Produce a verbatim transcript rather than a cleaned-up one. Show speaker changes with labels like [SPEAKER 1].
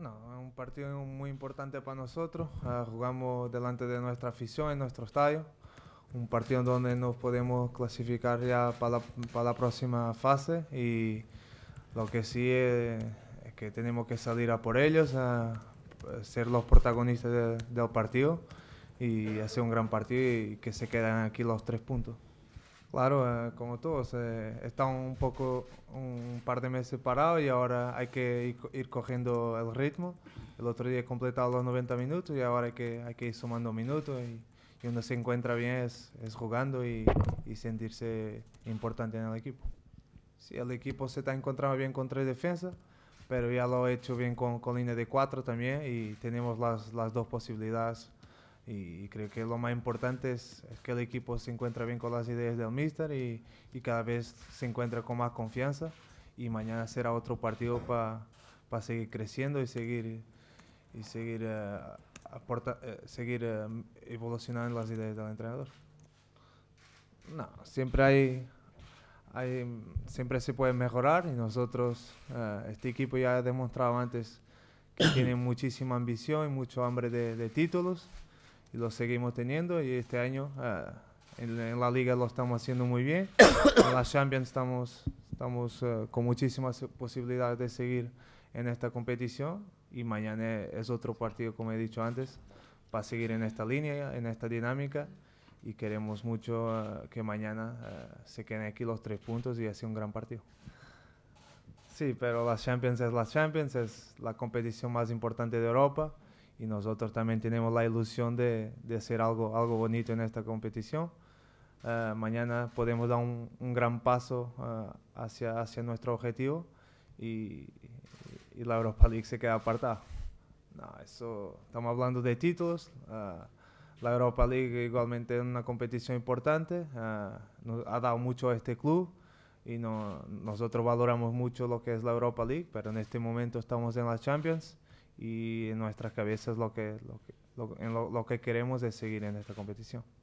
[SPEAKER 1] No, es un partido muy importante para nosotros. Uh, jugamos delante de nuestra afición en nuestro estadio. Un partido donde nos podemos clasificar ya para la, para la próxima fase. Y lo que sí es, es que tenemos que salir a por ellos, a ser los protagonistas de, del partido y hacer un gran partido y que se queden aquí los tres puntos. Claro, eh, como todos, eh, están un poco, un par de meses parados y ahora hay que ir, co- ir cogiendo el ritmo. El otro día he completado los noventa minutos y ahora hay que, hay que ir sumando minutos y, y uno se encuentra bien es, es jugando y, y sentirse importante en el equipo. Sí, el equipo se está encontrando bien con tres defensas, pero ya lo he hecho bien con, con línea de cuatro también y tenemos las, las dos posibilidades y creo que lo más importante es, es que el equipo se encuentra bien con las ideas del míster y, y cada vez se encuentra con más confianza y mañana será otro partido para pa seguir creciendo y seguir y seguir uh, aporta, uh, seguir uh, evolucionando las ideas del entrenador. No, siempre hay, hay siempre se puede mejorar y nosotros uh, este equipo ya ha demostrado antes que tiene muchísima ambición y mucho hambre de, de títulos y lo seguimos teniendo y este año uh, en, en la liga lo estamos haciendo muy bien. En la Champions estamos, estamos uh, con muchísimas posibilidades de seguir en esta competición y mañana es otro partido, como he dicho antes, para seguir en esta línea, en esta dinámica y queremos mucho uh, que mañana uh, se queden aquí los tres puntos y hacer un gran partido. Sí, pero la Champions es la Champions, es la competición más importante de Europa y nosotros también tenemos la ilusión de, de hacer algo, algo bonito en esta competición. Uh, mañana podemos dar un, un gran paso uh, hacia, hacia nuestro objetivo y, y la Europa League se queda apartada. No, eso, estamos hablando de títulos. Uh, la Europa League igualmente es una competición importante, uh, nos ha dado mucho a este club y no, nosotros valoramos mucho lo que es la Europa League, pero en este momento estamos en la Champions y en nuestras cabezas lo que, lo que, lo, en lo, lo que queremos es seguir en esta competición.